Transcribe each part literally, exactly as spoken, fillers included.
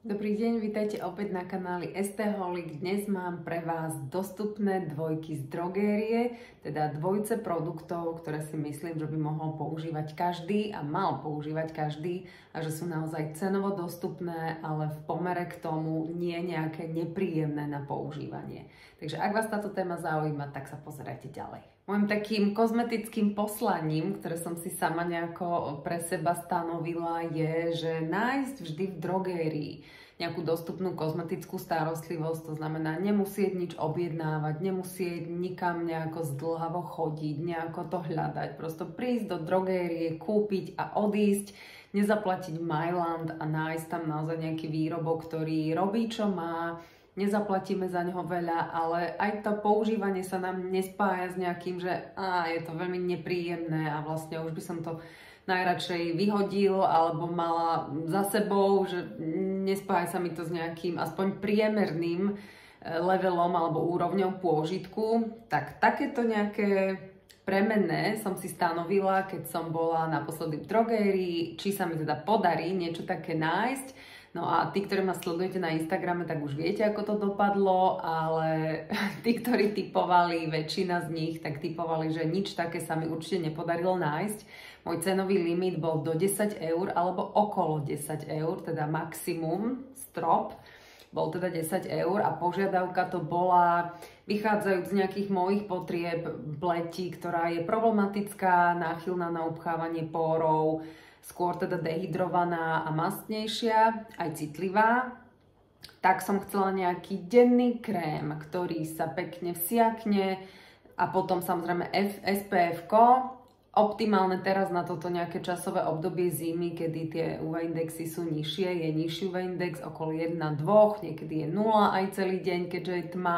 Dobrý deň, vítajte opäť na kanáli Esteholic. Dnes mám pre vás dostupné dvojky z drogérie, teda dvojice produktov, ktoré si myslím, že by mohol používať každý a mal používať každý a že sú naozaj cenovo dostupné, ale v pomere k tomu nie nejaké nepríjemné na používanie. Takže ak vás táto téma zaujíma, tak sa pozerajte ďalej. Mojím takým kozmetickým poslaním, ktoré som si sama nejako pre seba stanovila, je, že nájsť vždy v drogérii nejakú dostupnú kozmetickú starostlivosť, to znamená nemusieť nič objednávať, nemusieť nikam nejako zdĺhavo chodiť, nejako to hľadať, prosto prísť do drogérie, kúpiť a odísť, nezaplatiť Mailand a nájsť tam naozaj nejaký výrobok, ktorý robí, čo má. Nezaplatíme za neho veľa, ale aj to používanie sa nám nespája s nejakým, že á, je to veľmi nepríjemné a vlastne už by som to najradšej vyhodil alebo mala za sebou, že nespája sa mi to s nejakým aspoň priemerným levelom alebo úrovňou pôžitku. Tak takéto nejaké premenné som si stanovila, keď som bola naposledy v drogérii, či sa mi teda podarí niečo také nájsť. No a tí, ktorí ma sledujete na Instagrame, tak už viete, ako to dopadlo, ale tí, ktorí tipovali, väčšina z nich, tak tipovali, že nič také sa mi určite nepodarilo nájsť. Môj cenový limit bol do desať eur alebo okolo desať eur, teda maximum, strop, bol teda desať eur a požiadavka to bola, vychádzajúc z nejakých mojich potrieb, pleti, ktorá je problematická, náchylná na upchávanie pórov, skôr teda dehydrovaná a mastnejšia, aj citlivá. Tak som chcela nejaký denný krém, ktorý sa pekne vsiakne a potom samozrejme es pé ef-ko. Optimálne teraz na toto nejaké časové obdobie zimy, kedy tie ú vé indexy sú nižšie, je nižší ú vé index okolo jeden dva, niekedy je nula aj celý deň, keďže je tma.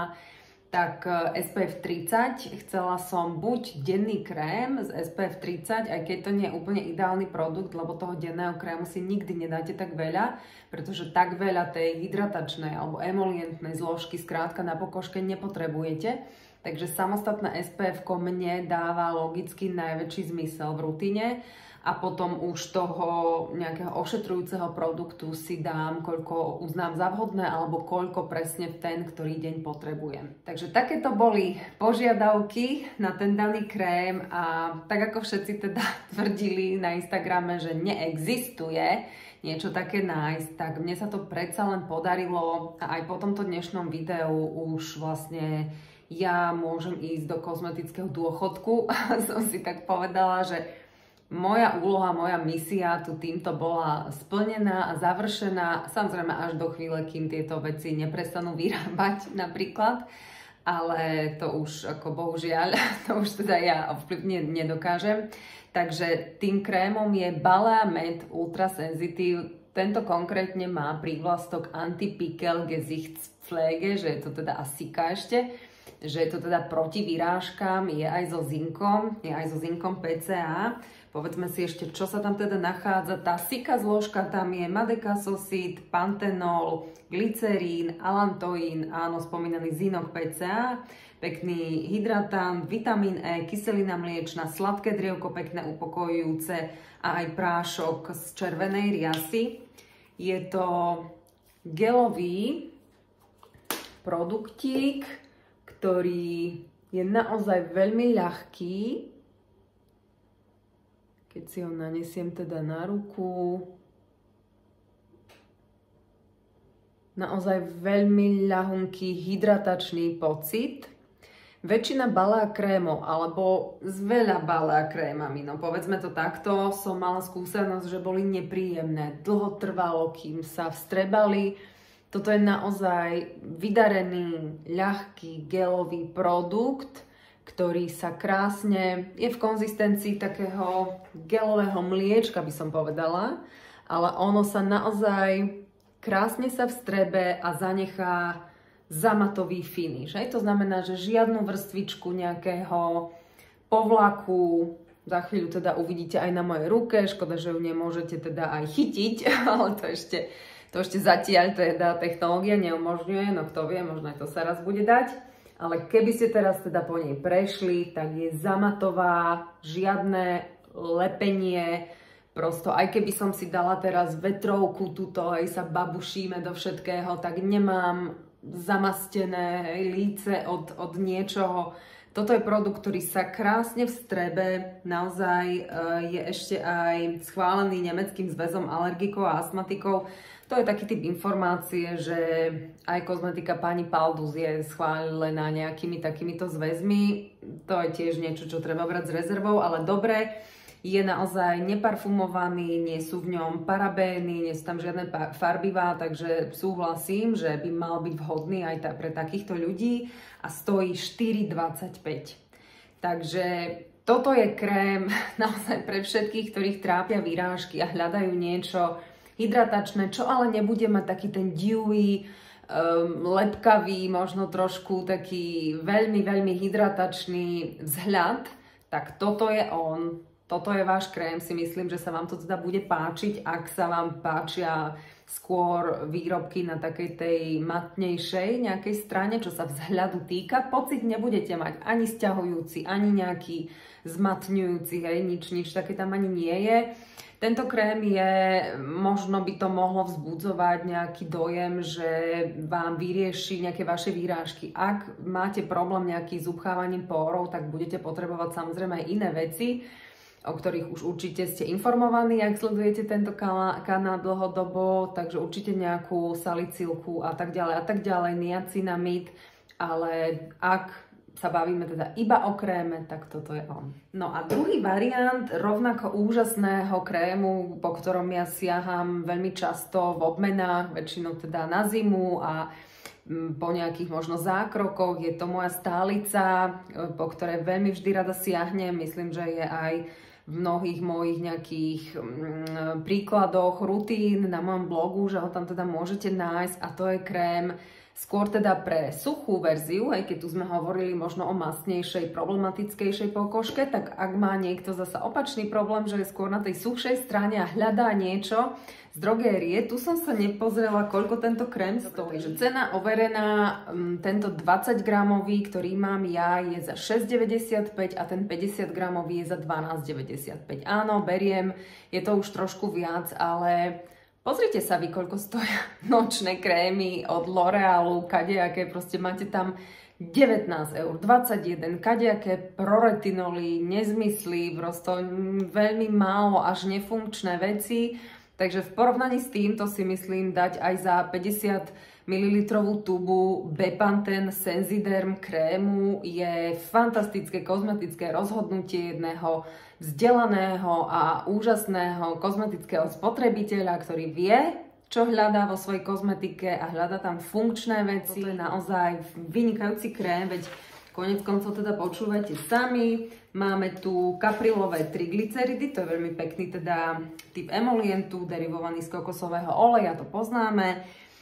Tak es pé ef tridsať, chcela som buď denný krém z es pé ef tridsať, aj keď to nie je úplne ideálny produkt, lebo toho denného krému si nikdy nedáte tak veľa, pretože tak veľa tej hydratačnej alebo emolientnej zložky skrátka na pokožke nepotrebujete. Takže samostatné es pé ef-ko mne dáva logicky najväčší zmysel v rutine a potom už toho nejakého ošetrujúceho produktu si dám, koľko uznám za vhodné alebo koľko presne v ten, ktorý deň potrebujem. Takže takéto boli požiadavky na ten daný krém a tak ako všetci teda tvrdili na Instagrame, že neexistuje niečo také nájsť, tak mne sa to predsa len podarilo a aj po tomto dnešnom videu už vlastne ja môžem ísť do kozmetického dôchodku a som si tak povedala, že moja úloha, moja misia tu týmto bola splnená a završená, samozrejme až do chvíle, kým tieto veci neprestanú vyrábať napríklad, ale to už ako bohužiaľ, to už teda ja ovplyvniť nedokážem. Takže tým krémom je Balea Med Ultra Sensitive. Tento konkrétne má prívlastok Anti-Pickel Gesichtspflege, že je to teda asika ešte, že je to teda proti vyrážkam, je aj so zinkom, je aj so zinkom pé cé á. Povedzme si ešte, čo sa tam teda nachádza. Tá sika zložka tam je madekasosid, pantenol, glycerín, alantoín, áno, spomínaný zinok pé cé á, pekný hydratant, vitamín E, kyselina mliečna, sladké drievko, pekné upokojujúce a aj prášok z červenej riasy. Je to gelový produktík, ktorý je naozaj veľmi ľahký. Keď si ho nanesiem teda na ruku, naozaj veľmi ľahunký hydratačný pocit. Väčšina Balea krémov, alebo s veľa Balea krémami, no povedzme to takto, som mala skúsenosť, že boli nepríjemné. Dlho trvalo, kým sa vstrebali. Toto je naozaj vydarený, ľahký, gelový produkt, ktorý sa krásne, je v konzistencii takého gelového mliečka, by som povedala, ale ono sa naozaj krásne sa vstrebe a zanechá zamatový finish. To znamená, že žiadnu vrstvičku nejakého povlaku, za chvíľu teda uvidíte aj na mojej ruke, škoda, že ju nemôžete teda aj chytiť, ale to ešte, to ešte zatiaľ teda technológia neumožňuje, no kto vie, možno aj to sa raz bude dať. Ale keby ste teraz teda po nej prešli, tak je zamatová, žiadne lepenie, Prosto, aj keby som si dala teraz vetrovku tuto, hej, sa babušíme do všetkého, tak nemám zamastené, hej, líce od, od niečoho. Toto je produkt, ktorý sa krásne vstrebe, naozaj e, je ešte aj schválený Nemeckým zväzom alergikov a astmatikov. To je taký typ informácie, že aj kozmetika pani Paldus je schválená nejakými takýmito zväzmi. To je tiež niečo, čo treba brať s rezervou, ale dobre. Je naozaj neparfumovaný, nie sú v ňom parabény, nie sú tam žiadne farbivá, takže súhlasím, že by mal byť vhodný aj pre takýchto ľudí a stojí štyri dvadsaťpäť. Takže toto je krém naozaj pre všetkých, ktorých trápia výrážky a hľadajú niečo hydratačné, čo ale nebude mať taký ten dewy, um, lepkavý, možno trošku taký veľmi, veľmi hydratačný vzhľad, tak toto je on. Toto je váš krém, si myslím, že sa vám to teda bude páčiť, ak sa vám páčia skôr výrobky na takej tej matnejšej nejakej strane, čo sa vzhľadu týka. Pocit nebudete mať ani sťahujúci, ani nejaký zmatňujúci, hej, nič, nič také tam ani nie je. Tento krém je, možno by to mohlo vzbudzovať nejaký dojem, že vám vyrieši nejaké vaše výrážky. Ak máte problém nejaký s upchávaním pórov, tak budete potrebovať samozrejme aj iné veci, o ktorých už určite ste informovaní, ak sledujete tento kanál dlhodobo, takže určite nejakú salicylku a tak ďalej a tak ďalej, niacinamid, ale ak sa bavíme teda iba o kréme, tak toto je on. No a druhý variant rovnako úžasného krému, po ktorom ja siaham veľmi často v obmenách, väčšinou teda na zimu a po nejakých možno zákrokoch, je to moja stálica, po ktorej veľmi vždy rada siahnem, myslím, že je aj v mnohých mojich nejakých mm, príkladoch, rutín na mojom blogu, že ho tam teda môžete nájsť a to je krém skôr teda pre suchú verziu, aj keď tu sme hovorili možno o masnejšej, problematickejšej pokožke, tak ak má niekto zasa opačný problém, že je skôr na tej suchšej strane a hľadá niečo z drogérie, tu som sa nepozrela, koľko tento krém stojí. Že cena overená, tento dvadsať gramový, ktorý mám ja, je za šesť deväťdesiatpäť a ten päťdesiat gramový je za dvanásť deväťdesiatpäť. Áno, beriem, je to už trošku viac, ale pozrite sa vy, koľko stoja nočné krémy od L'Orealu, kadejaké, proste máte tam devätnásť eur, dvadsaťjeden, kadejaké proretinoly, nezmysly, prosto veľmi málo až nefunkčné veci. Takže v porovnaní s týmto si myslím dať aj za päťdesiat mililitrov tubu Bepanthen Sensiderm krému je fantastické kozmetické rozhodnutie jedného vzdelaného a úžasného kozmetického spotrebiteľa, ktorý vie, čo hľadá vo svojej kozmetike a hľadá tam funkčné veci. To je naozaj vynikajúci krém, veď konec koncov teda počúvajte sami. Máme tu kaprilové triglyceridy, to je veľmi pekný teda typ emolientu, derivovaný z kokosového oleja, to poznáme.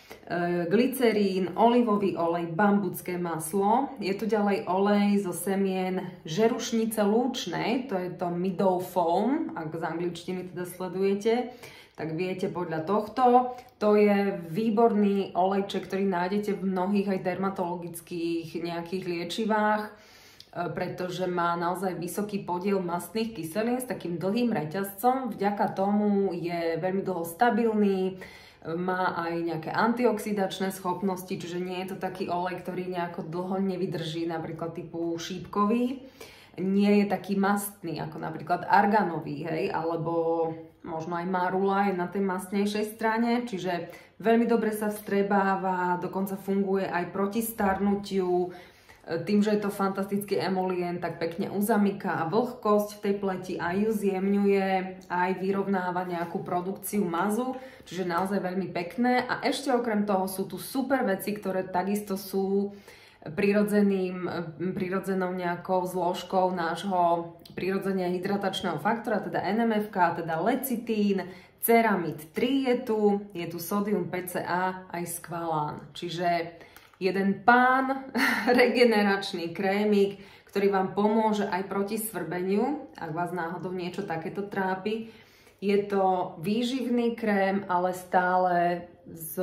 E, glycerín, olivový olej, bambucké maslo. Je tu ďalej olej zo semien žerušnice lúčnej, to je to Meadow Foam, ak z angličtiny teda sledujete, tak viete podľa tohto. To je výborný olejček, ktorý nájdete v mnohých aj dermatologických nejakých liečivách, pretože má naozaj vysoký podiel mastných kyselín s takým dlhým reťazcom. Vďaka tomu je veľmi dlho stabilný, má aj nejaké antioxidačné schopnosti, čiže nie je to taký olej, ktorý nejako dlho nevydrží, napríklad typu šípkový. Nie je taký mastný, ako napríklad arganový, hej, alebo možno aj marula je na tej mastnejšej strane, čiže veľmi dobre sa vstrebáva, dokonca funguje aj proti starnutiu. Tým, že je to fantastický emolient, tak pekne uzamyká vlhkosť v tej pleti, aj ju zjemňuje, aj vyrovnáva nejakú produkciu mazu, čiže naozaj veľmi pekné. A ešte okrem toho sú tu super veci, ktoré takisto sú prirodzeným, prirodzenou nejakou zložkou nášho prirodzene hydratačného faktora, teda en em ef ká, teda lecitín, ceramid tri je tu, je tu sodium pé cé á, aj skvalán. Čiže jeden pán regeneračný krémik, ktorý vám pomôže aj proti svrbeniu, ak vás náhodou niečo takéto trápi. Je to výživný krém, ale stále s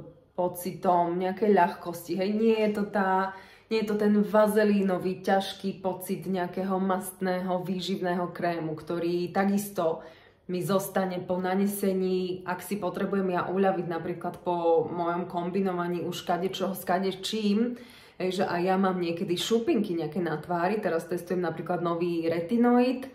pocitom nejakej ľahkosti. Hej, nie je to tá, nie je to ten vazelínový, ťažký pocit nejakého mastného, výživného krému, ktorý takisto mi zostane po nanesení, ak si potrebujem ja uľaviť napríklad po mojom kombinovaní už kadečoho s kadečím, že aj ja mám niekedy šupinky nejaké na tvári, teraz testujem napríklad nový retinoid,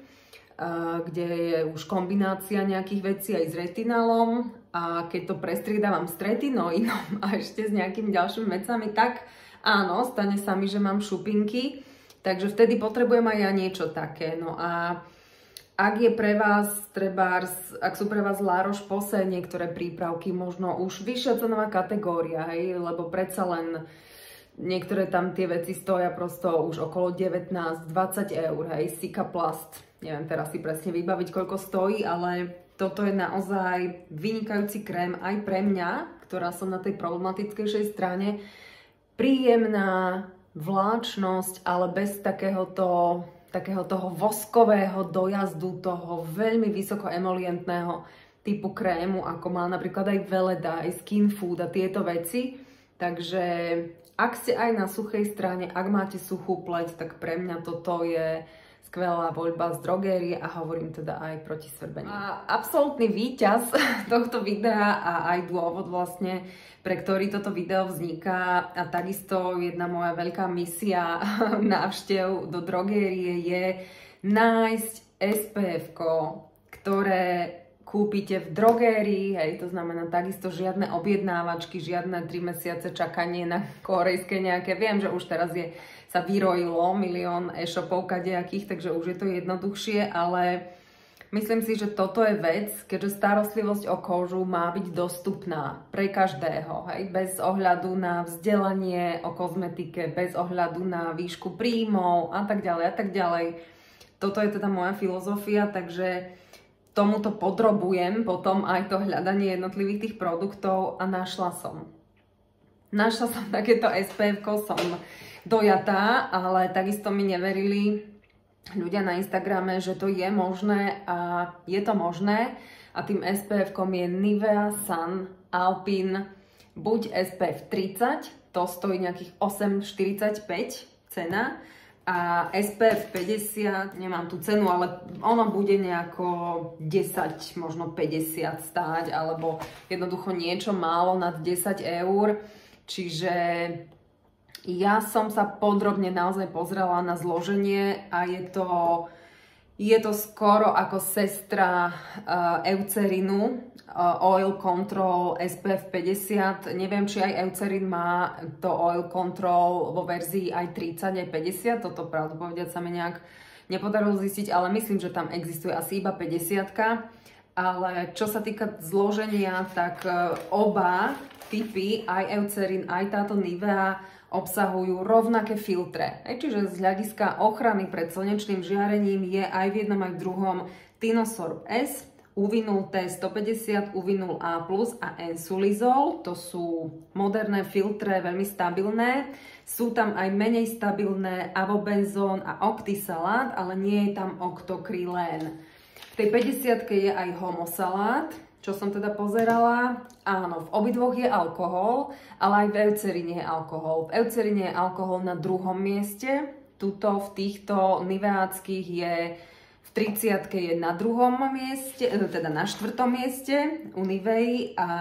kde je už kombinácia nejakých vecí aj s retinálom a keď to prestriedávam s retinoidom a ešte s nejakými ďalšími vecami, tak áno, stane sa mi, že mám šupinky, takže vtedy potrebujem aj ja niečo také. No a ak je pre vás, trebárs, ak sú pre vás La Roche-Posay niektoré prípravky, možno už vyššia cenová kategória, hej, lebo predsa len niektoré tam tie veci stoja prosto už okolo devätnásť dvadsať eur, hej, Cicaplast, neviem teraz si presne vybaviť, koľko stojí, ale toto je naozaj vynikajúci krém aj pre mňa, ktorá som na tej problematickejšej strane, príjemná vláčnosť, ale bez takéhoto takého toho voskového dojazdu, toho veľmi vysoko emolientného typu krému, ako má napríklad aj Veleda, aj Skin Food a tieto veci. Takže ak ste aj na suchej strane, ak máte suchú pleť, tak pre mňa toto je skvelá voľba z drogérie a hovorím teda aj proti svrbeniu. A absolútny víťaz tohto videa a aj dôvod vlastne, pre ktorý toto video vzniká a takisto jedna moja veľká misia návštev do drogérie je nájsť es pé efko, ktoré kúpite v drogérii, hej, to znamená takisto žiadne objednávačky, žiadne tri mesiace čakanie na korejské nejaké, viem, že už teraz je, sa vyrojilo milión e-shopov kadejakých, takže už je to jednoduchšie, ale myslím si, že toto je vec, keďže starostlivosť o kožu má byť dostupná pre každého, hej, bez ohľadu na vzdelanie o kozmetike, bez ohľadu na výšku príjmov a tak ďalej a tak ďalej. Toto je teda moja filozofia, takže tomuto podrobujem potom aj to hľadanie jednotlivých tých produktov a našla som. Našla som takéto es pé efko, som dojatá, ale takisto mi neverili ľudia na Instagrame, že to je možné a je to možné a tým es pé efkom je Nivea Sun Alpine buď es pé ef tridsať, to stojí nejakých osem štyridsaťpäť cena a es pé ef päťdesiat, nemám tú cenu, ale ono bude nejako desať, možno päťdesiat stáť alebo jednoducho niečo málo nad desať eur, čiže ja som sa podrobne naozaj pozrela na zloženie a je to, je to skoro ako sestra uh, Eucerinu, uh, Oil Control es pé ef päťdesiat. Neviem, či aj Eucerin má to Oil Control vo verzii aj tridsať, aj päťdesiat. Toto pravdu povedať sa mi nejak nepodarilo zistiť, ale myslím, že tam existuje asi iba päťdesiatka. Ale čo sa týka zloženia, tak uh, oba typy, aj Eucerin, aj táto Nivea, obsahujú rovnaké filtre. Čiže z hľadiska ochrany pred slnečným žiarením je aj v jednom aj v druhom Tinosorb S, ú vé nula té stopäťdesiat, ú vé nula á plus a Ensulizol. To sú moderné filtre, veľmi stabilné. Sú tam aj menej stabilné Avobenzón a Octisalát, ale nie je tam Octocrylén. V tej päťdesiatke je aj Homosalát, čo som teda pozerala. Áno, v obidvoch je alkohol, ale aj v Eucerine je alkohol. V Eucerine je alkohol na druhom mieste, tuto v týchto niveáckých je v tridsiatke je na druhom mieste, teda na štvrtom mieste u Nivei a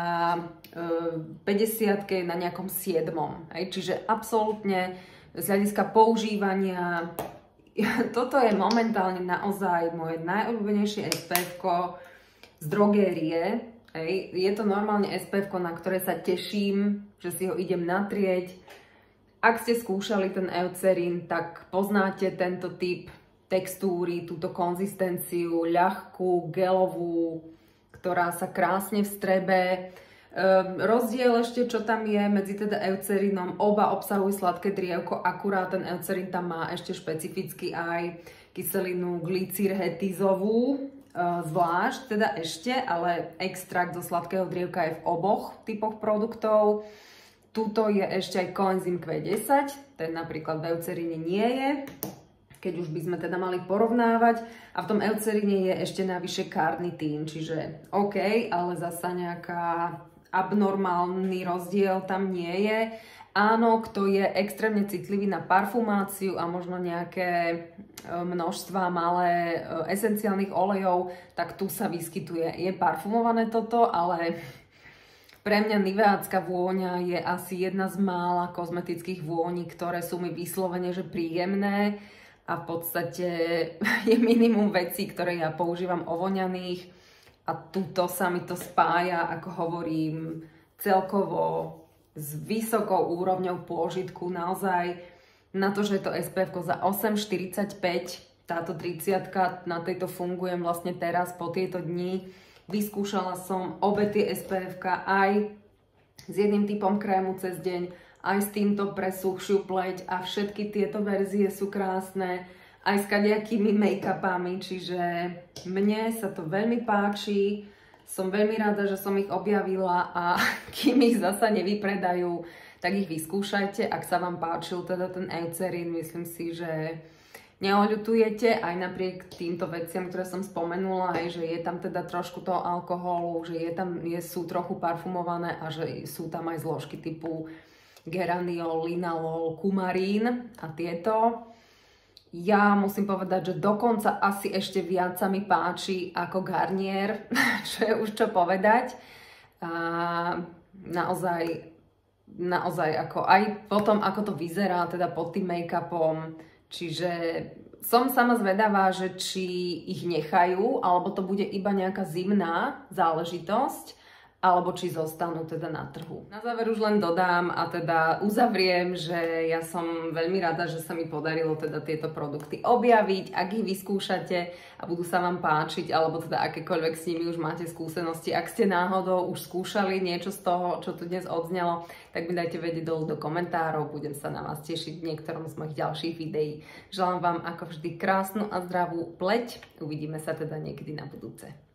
v päťdesiatke je na nejakom siedmom. Čiže absolútne z hľadiska používania, toto je momentálne naozaj moje najobľúbenejšie es pé efko z drogérie. Hej. Je to normálne es pé efko, na ktoré sa teším, že si ho idem natrieť. Ak ste skúšali ten Eucerin, tak poznáte tento typ textúry, túto konzistenciu, ľahkú, gelovú, ktorá sa krásne vstrebe. Ehm, rozdiel ešte, čo tam je medzi teda Eucerinom, oba obsahujú sladké drievko, akurát ten Eucerin tam má ešte špecificky aj kyselinu glycyrhetizovú, zvlášť teda ešte, ale extrakt zo sladkého drievka je v oboch typoch produktov. Tuto je ešte aj coenzym kvé desať, ten napríklad v Eucerine nie je, keď už by sme teda mali porovnávať. A v tom Eucerine je ešte navyše karnitín, čiže OK, ale zasa nejaká abnormálny rozdiel tam nie je. Áno, kto je extrémne citlivý na parfumáciu a možno nejaké množstva malé esenciálnych olejov, tak tu sa vyskytuje. Je parfumované toto, ale pre mňa niveácka vôňa je asi jedna z mála kozmetických vôní, ktoré sú mi vyslovene že príjemné a v podstate je minimum vecí, ktoré ja používam ovoňaných a tuto sa mi to spája, ako hovorím, celkovo s vysokou úrovňou pôžitku, naozaj na to, že je to es pé ef za osem štyridsaťpäť, táto tridsiatka, na tejto fungujem vlastne teraz po tieto dni. Vyskúšala som obe tie es pé ef aj s jedným typom krému cez deň, aj s týmto pre suchšiu pleť a všetky tieto verzie sú krásne, aj s kadejakými make-upami, čiže mne sa to veľmi páči. Som veľmi rada, že som ich objavila a kým ich zasa nevypredajú, tak ich vyskúšajte. Ak sa vám páčil teda ten Eucerin, myslím si, že neoľutujete aj napriek týmto veciam, ktoré som spomenula, aj, že je tam teda trošku toho alkoholu, že je tam, je, sú trochu parfumované a že sú tam aj zložky typu geraniol, linalol, kumarín a tieto. Ja musím povedať, že dokonca asi ešte viac sa mi páči ako Garnier, čo je už čo povedať. A naozaj, naozaj ako aj potom, ako to vyzerá teda pod tým make-upom. Čiže som sama zvedavá, že či ich nechajú, alebo to bude iba nejaká zimná záležitosť, alebo či zostanú teda na trhu. Na záver už len dodám a teda uzavriem, že ja som veľmi rada, že sa mi podarilo teda tieto produkty objaviť. Ak ich vyskúšate a budú sa vám páčiť, alebo teda akékoľvek s nimi už máte skúsenosti, ak ste náhodou už skúšali niečo z toho, čo tu dnes odznelo, tak mi dajte vedieť dolu do komentárov, budem sa na vás tešiť v niektorom z mojich ďalších videí. Želám vám ako vždy krásnu a zdravú pleť, uvidíme sa teda niekedy na budúce.